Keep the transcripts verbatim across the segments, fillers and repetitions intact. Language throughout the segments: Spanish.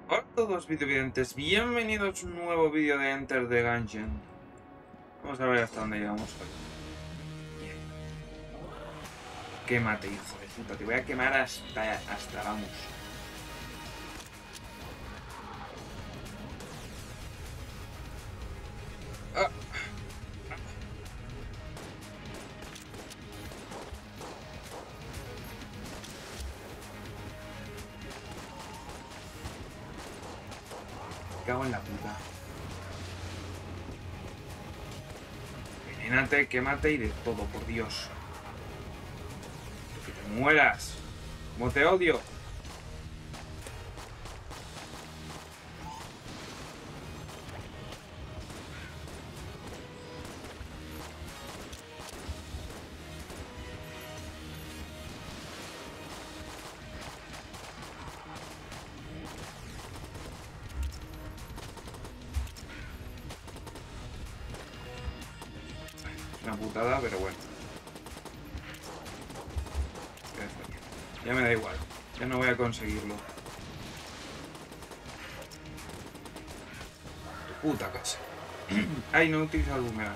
Hola a todos videovidentes, bienvenidos a un nuevo vídeo de Enter the Gungeon. Vamos a ver hasta dónde llegamos hoy. Bien. Quémate, hijo de puta, te voy a quemar hasta, hasta vamos. Ah. Me cago en la puta. Venénate, quémate y de todo, por Dios. Que te mueras. Como te odio. Una putada, pero bueno. Ya me da igual. Ya no voy a conseguirlo. Tu puta casa. Ay, no utiliza el boomerang.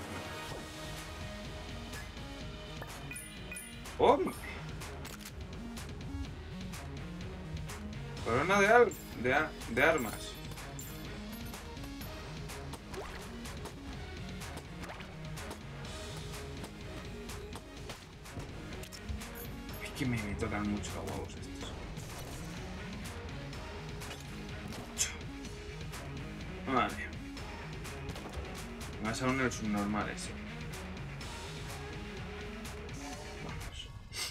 ¡Hombre! Corona de, al de, a de armas. Es que me, me tocan mucho los huevos estos. Mucho. Vale. Más aún el subnormal ese. Vamos.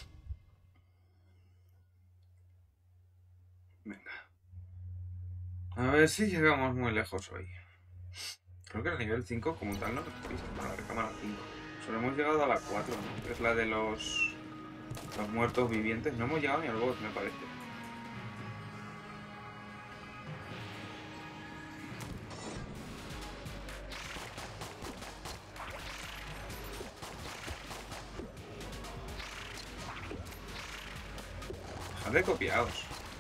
Venga. A ver si llegamos muy lejos hoy. Creo que el nivel cinco como tal no lo he visto. Bueno, la recámara cinco. Solo hemos llegado a la cuatro, ¿no? Que es la de los, los muertos vivientes. No hemos llegado ni al boss, me parece. Dejad de copiados.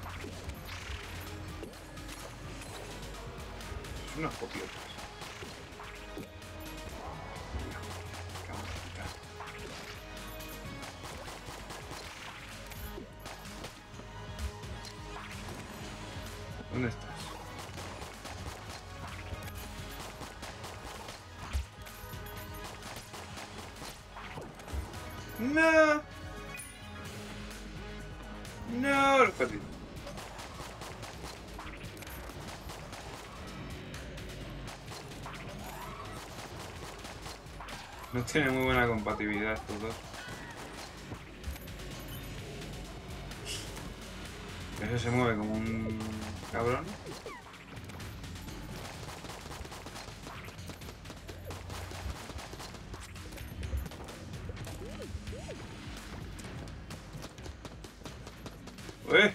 Son unos copiotas. ¿Dónde estás? ¡No! ¡No! Lo he perdido. No tiene muy buena compatibilidad estos dos. Ese se mueve como un cabrón. ¡Eh!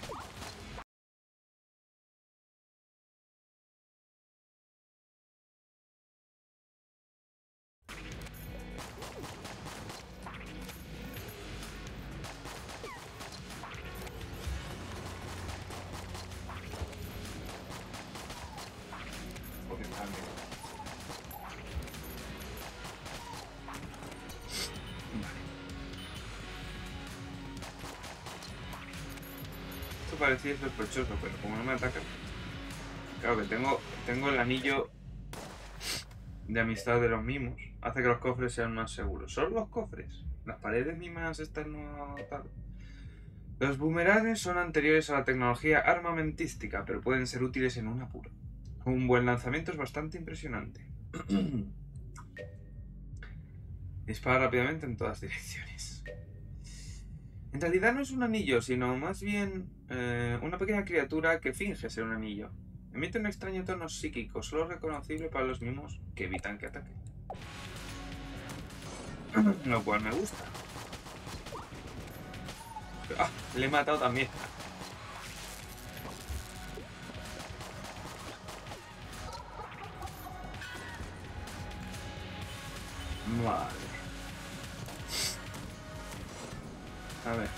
Joder, madre. Vale. Esto parecía sospechoso, pero como no me atacan. Claro que tengo, tengo el anillo de amistad de los mimos. Hace que los cofres sean más seguros. ¿Solo los cofres? Las paredes mismas están no tal. Los boomerangs son anteriores a la tecnología armamentística, pero pueden ser útiles en un apuro. Un buen lanzamiento es bastante impresionante. Dispara rápidamente en todas direcciones. En realidad no es un anillo, sino más bien eh, una pequeña criatura que finge ser un anillo. Emite un extraño tono psíquico, solo reconocible para los mimos que evitan que ataquen. Lo cual me gusta. ¡Ah! Le he matado también. Vale. A ver.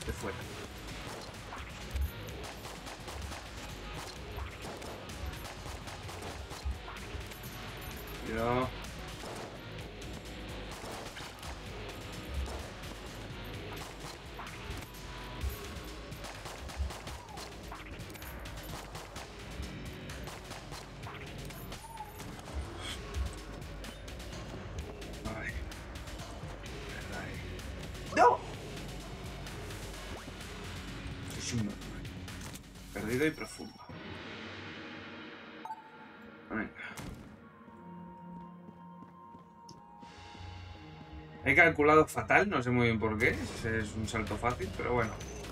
de fuera. Cuidado. ¡No! Soy un perdido y profundo. Venga. He calculado fatal, no sé muy bien por qué. Ese es un salto fácil, pero bueno.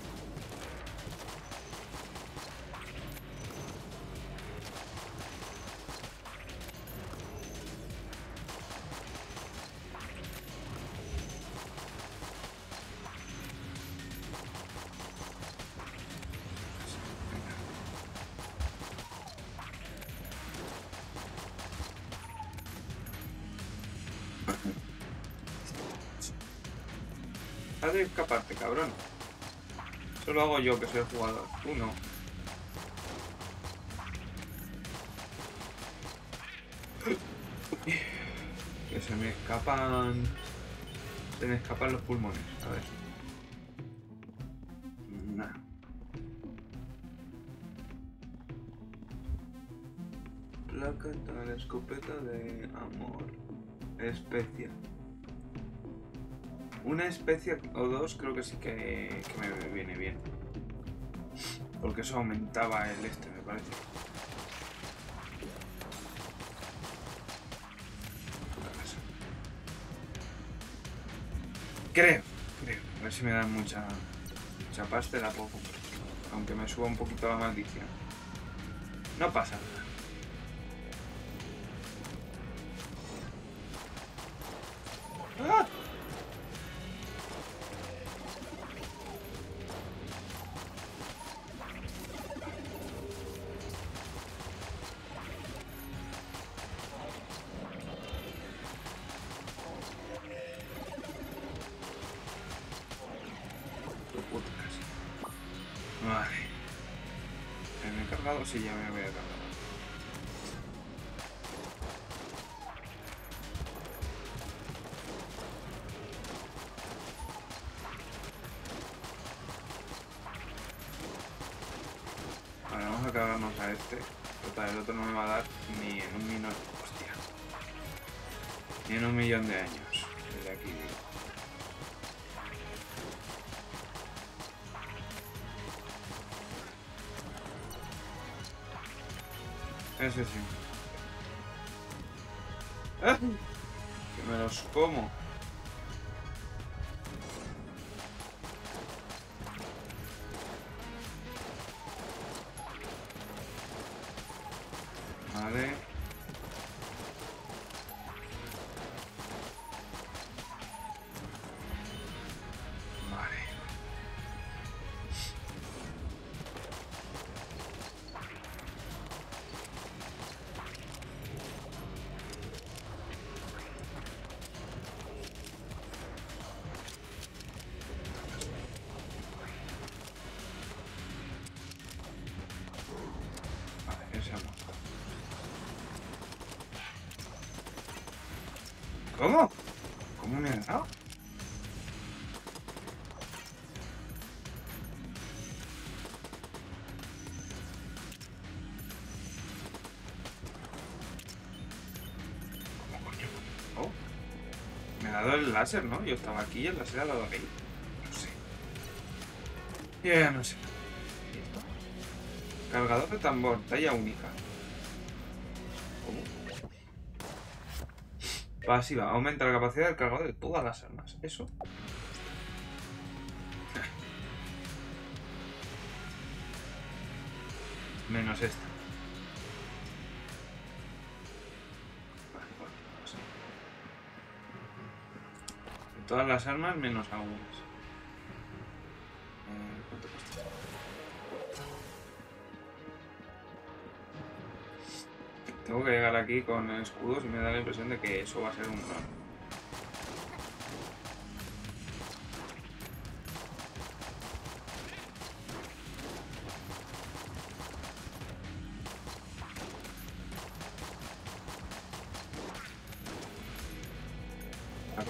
Has de escaparte, cabrón. Eso lo hago yo, que soy el jugador. Tú no. Que se me escapan... Se me escapan los pulmones. A ver. Nah. Placa de la escopeta de amor. Especia. Una especia o dos creo que sí que, que me viene bien. Porque eso aumentaba el este, me parece. Creo, creo. A ver si me dan mucha, mucha pasta, la puedo comprar. Aunque me suba un poquito la maldición. No pasa nada. ¡Ah! Vale. ¿Me he cargado? Sí, ya me voy a cargar. Vale, vamos a cargarnos a este. Total, el otro no me va a dar ni en un minuto. Hostia. Ni en un millón de años. Desde aquí digo. Ese sí. ¡Ah! Que me los como. Vale. Vale. ¿Cómo? ¿Cómo me ha dado? ¿Cómo coño? Oh. Me ha dado el láser, ¿no? Yo estaba aquí y el láser ha dado ahí. No sé. Ya no sé. Cargador de tambor, talla única. ¿Cómo? Pasiva, aumenta la capacidad del cargador de todas las armas. Eso. Menos esta. Vale, bueno, no sé. De todas las armas menos algunas. Eh, ¿Cuánto cuesta? Tengo que llegar aquí con escudos y me da la impresión de que eso va a ser un no.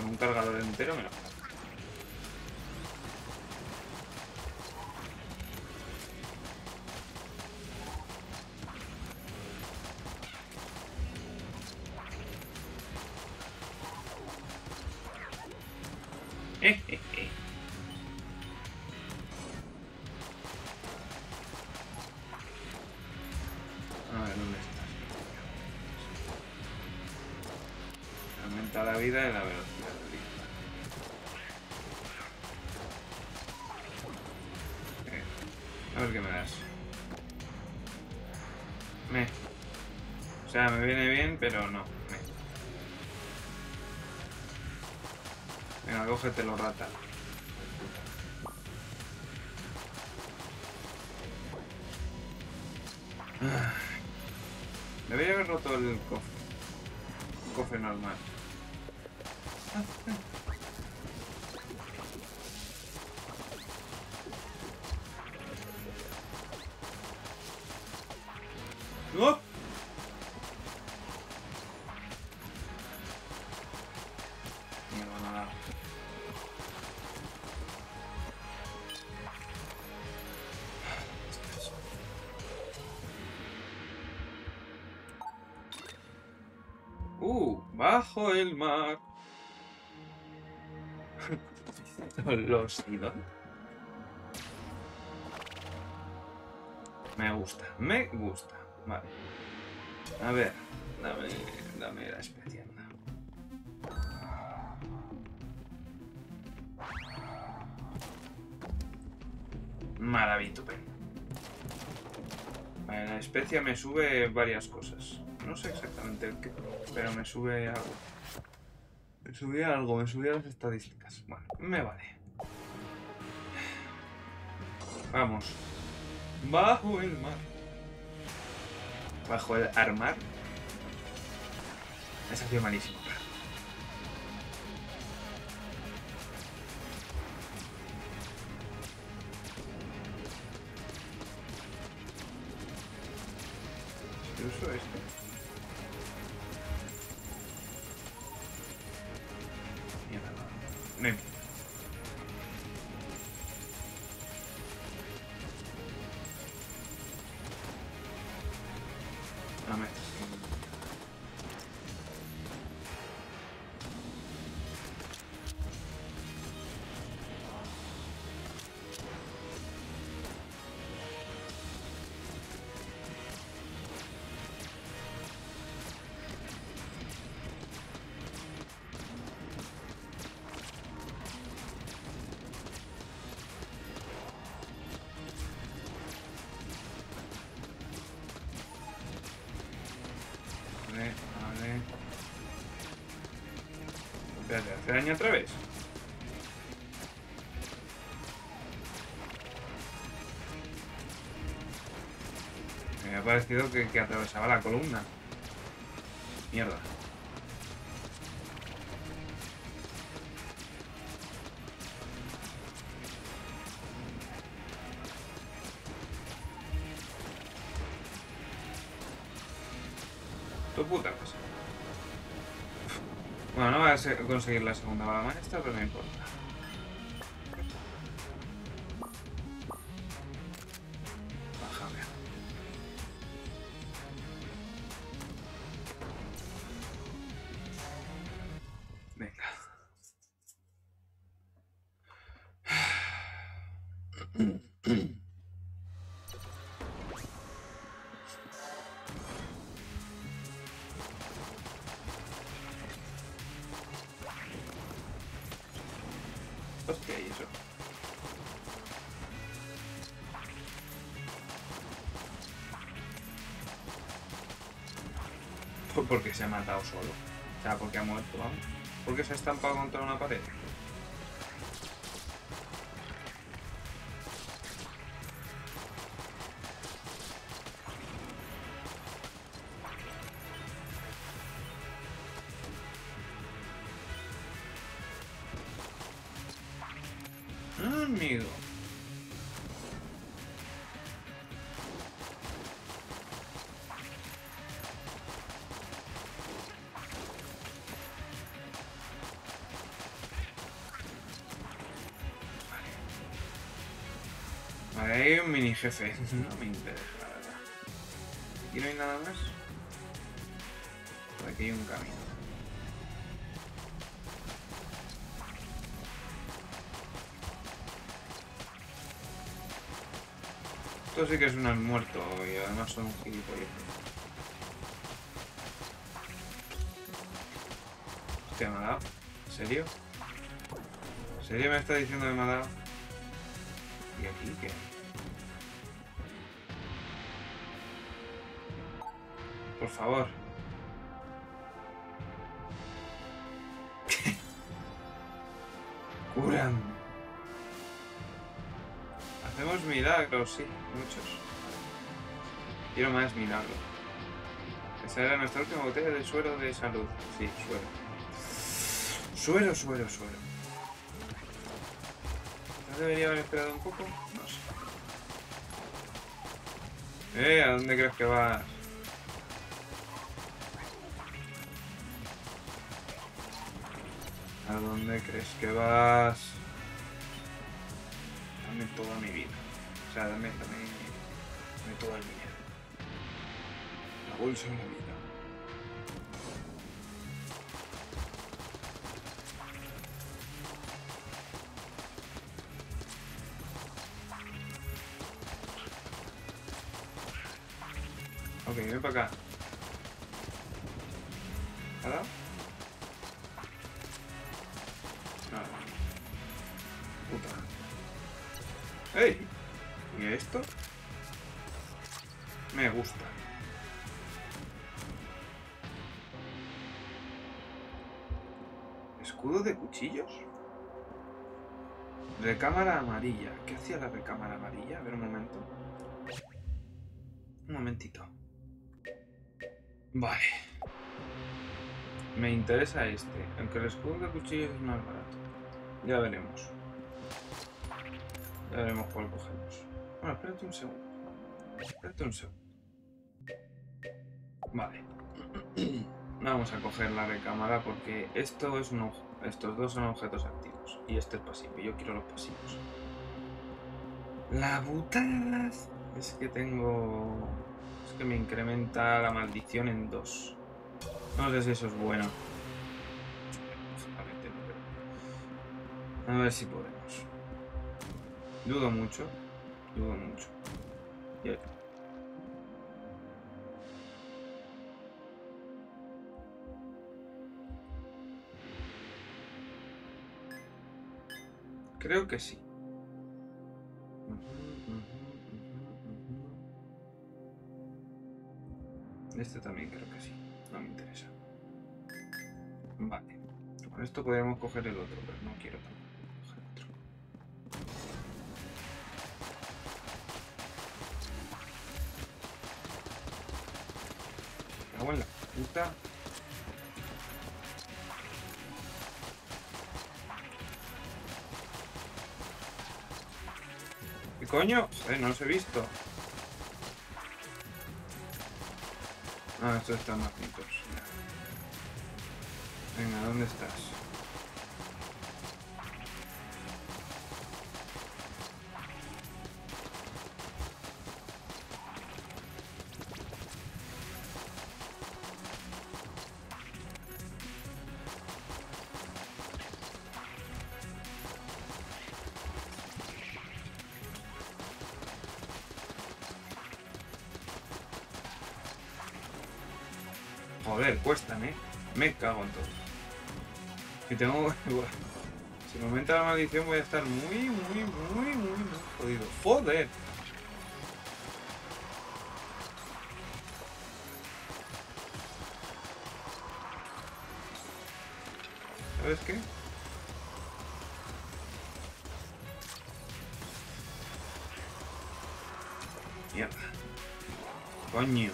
Con un cargador entero me lo cargo. Eh, eh, eh. A ver, ¿dónde estás? Aumenta la vida y la velocidad del disparo. Eh, a ver qué me das. Me. O sea, me viene bien, pero no. Me. Venga, cógetelo, rata. Debería haber roto el cofre. Un cofre normal. ¡No! Mierda, nada. Uh, bajo el mar. Los idol. Me gusta, me gusta. Vale. A ver, dame, dame la especial. Maravito, vale, la especia me sube varias cosas. No sé exactamente el qué, pero me sube algo. Me subía algo, me subía las estadísticas. Bueno, me vale. Vamos. Bajo el mar. Bajo el armar. Esa ha sido malísimo. Si uso esto. Mierda. No. No me... Vale, vale. Espérate, ¿hace daño otra vez? Me había parecido que, que atravesaba la columna. Mierda. Tu puta cosa. Bueno, no voy a conseguir la segunda bala maestra, pero no importa. Bájame. Venga. Hostia, ¿y eso? Pues porque se ha matado solo. O sea, porque ha muerto, vamos. Porque se ha estampado contra una pared. Amigo. Vale, hay un mini jefe. No me interesa, la verdad. Aquí no hay nada más. Por aquí hay un camino. Esto sí que es un muerto y además son un gilipollas. Hostia, me ha dado. ¿En serio? ¿En serio me está diciendo que me ha dado? ¿Y aquí qué? Por favor. Cúrame. Hacemos milagros, sí, muchos. Quiero más milagros. Esa era nuestra última botella de suero de salud. Sí, suero. Suero, suero, suero. ¿No debería haber esperado un poco? No sé. Eh, ¿a dónde crees que vas? ¿A dónde crees que vas? Dame toda mi vida. O sea, dame, dame, dame todo el dinero. La bolsa y la vida. Ok, ven para acá. ¿Ha dado? Nada. Puta. ¡Ey! ¿Y esto? Me gusta. ¿Escudo de cuchillos? Recámara amarilla. ¿Qué hacía la recámara amarilla? A ver un momento. Un momentito. Vale. Me interesa este. Aunque el escudo de cuchillos es más barato. Ya veremos. Ya veremos cuál cogemos. Bueno, espérate un segundo. Espérate un segundo. Vale. Vamos a coger la recámara porque esto es un estos dos son objetos activos. Y este es pasivo. Yo quiero los pasivos. La putada es que tengo... Es que me incrementa la maldición en dos. No sé si eso es bueno. A ver si podemos. Dudo mucho. Dudo mucho. Yeah. Creo que sí. Este también creo que sí. No me interesa. Vale. Con esto podríamos coger el otro, pero no quiero tampoco coger otro. Me cago en la puta. ¿Qué coño? Eh, no los he visto. Ah, estos están más bonitos. Venga, ¿dónde estás? Joder, cuestan, ¿eh? Me cago en todo. Si tengo... Si me aumenta la maldición voy a estar muy, muy, muy, muy, muy jodido. ¡Joder! ¿Sabes qué? Mierda. Coño.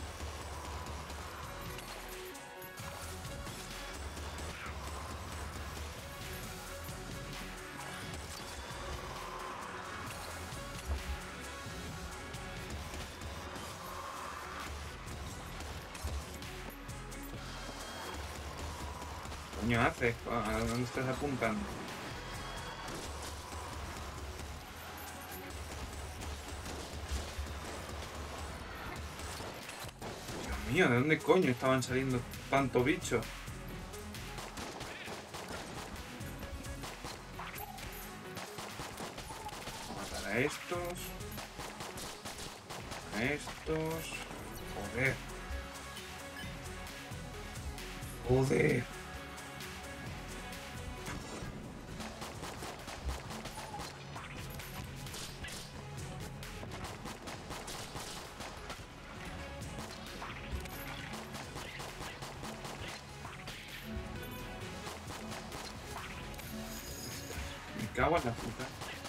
¿Qué coño haces? ¿A dónde estás apuntando? mío, ¿de dónde coño estaban saliendo tanto bicho? Matar a estos. A estos. Joder. Joder. Me cago en la puta.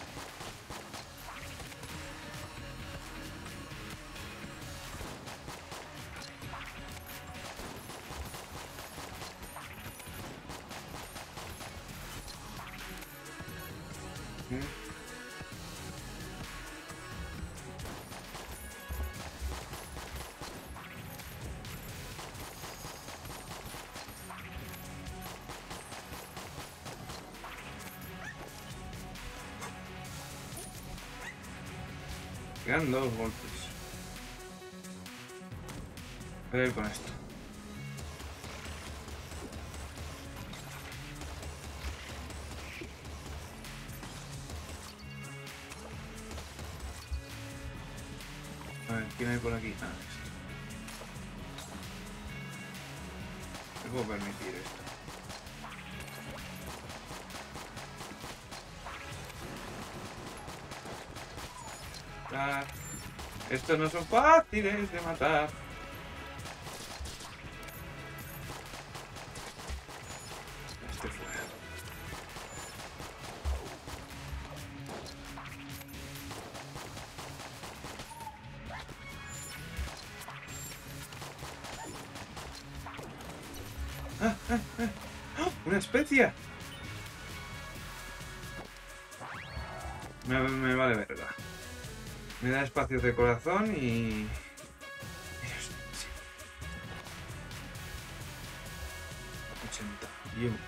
¿Eh? Quedan dos golpes. Voy a ir con esto. A ver, ¿quién hay por aquí? Ah, esto. ¿Me puedo permitir esto? Ah, estos no son fáciles de matar. Este fuera. ¡Ah, ah, ah! ¡Ah! ¡Una especia! Me, me vale verga. Me da espacios de corazón y... ochenta. Y uno.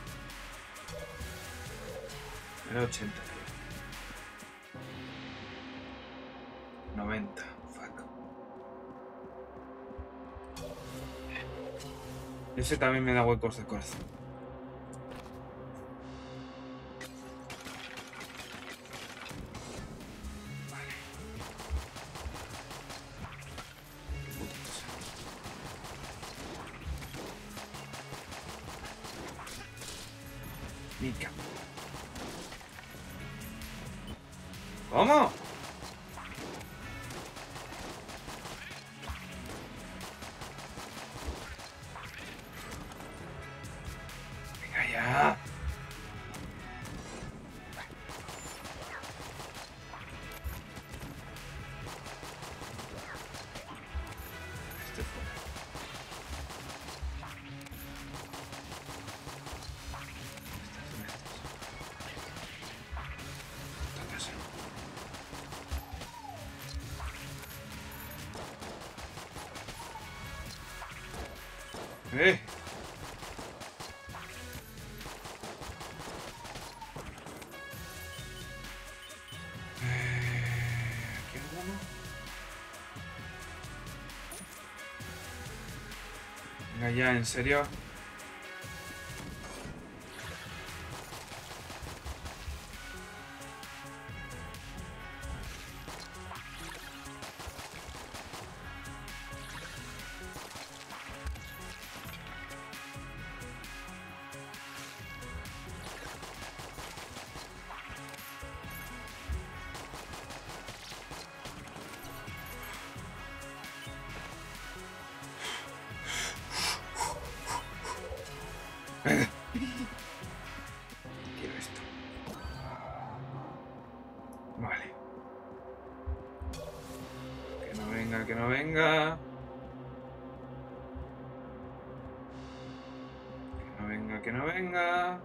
Era ochenta, tío. noventa. Fuck. Ese también me da huecos de corazón. Vale. Qué puta cosa. Mica. ¿Cómo? Venga ya. Este fuera. Estas son estas. Otra casa. ¡Eh! ¿Aquí alguno? Venga ya, ¿en serio? Venga. Quiero esto. Vale. Que no venga, que no venga. Que no venga, que no venga.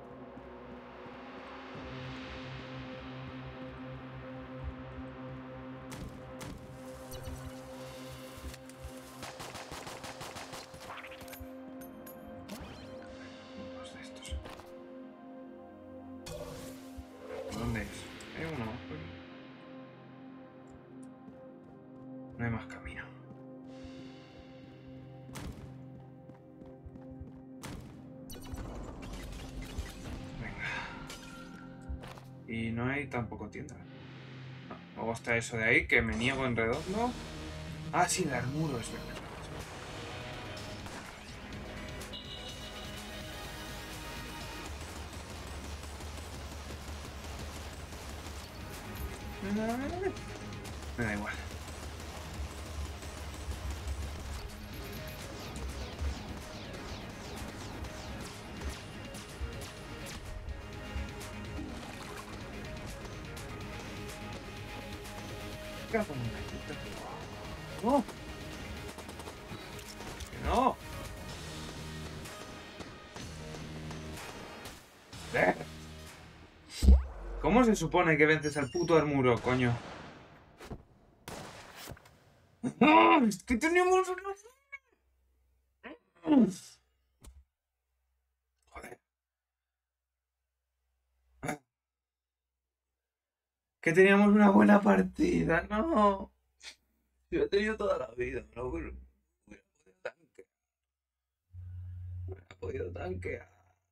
Unos de estos. ¿Dónde es? Hay uno más por aquí. No hay más camino. Y no hay tampoco tienda. No. Luego está eso de ahí, que me niego en redondo. Ah, sí, el armuro, es verdad. Me da igual. ¡No! ¡No! ¿Cómo se supone que vences al puto armuro, coño? ¡Ah! ¡Es que teníamos una... Joder. Que teníamos una buena partida, no. Yo he tenido toda la vida, no hubiera podido tanquear. Hubiera podido tanquear.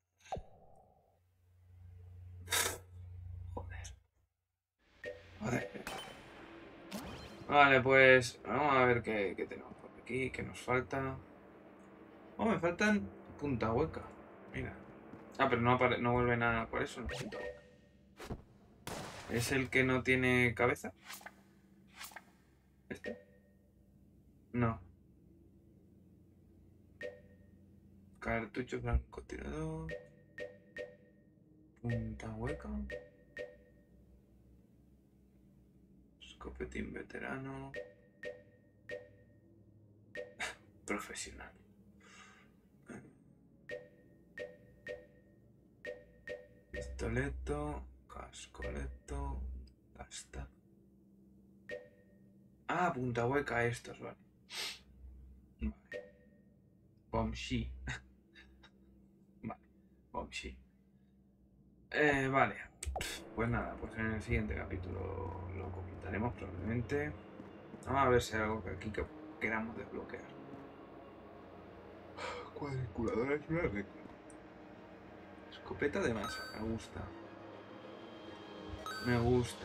Joder. Joder. Vale, pues vamos a ver qué, qué tenemos por aquí, qué nos falta. Oh, me faltan punta hueca. Mira. Ah, pero no, apare no vuelve nada por eso, no punta hueca. ¿Es el que no tiene cabeza? ¿Este? No. Cartucho francotirador. Punta hueca. Escopetín veterano. Profesional. Pistoleto. Cascoleto. Hasta. Ah, punta hueca estos, vale. Vale. Bomshi. Vale. Bomshi. Eh, vale. Pues nada, pues en el siguiente capítulo lo comentaremos probablemente. Vamos a ver si hay algo que aquí que queramos desbloquear. Cuadriculadora es una recta. Escopeta de masa, me gusta. Me gusta.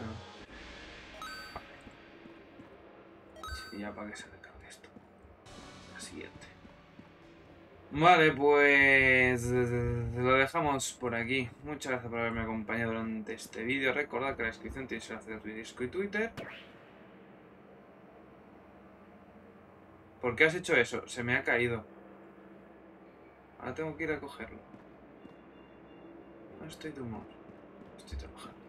Sí, ya para que se recargue esto. La siguiente. Vale, pues lo dejamos por aquí. Muchas gracias por haberme acompañado durante este vídeo. Recordad que en la descripción tenéis el enlace de Discord y Twitter. ¿Por qué has hecho eso? Se me ha caído. Ahora tengo que ir a cogerlo. No estoy de humor. Estoy trabajando.